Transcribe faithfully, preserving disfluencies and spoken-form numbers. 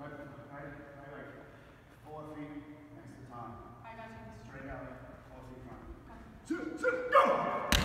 right, right, like four feet next to Tom. I got you. Straight out, four feet front. Got you. Two, two, go!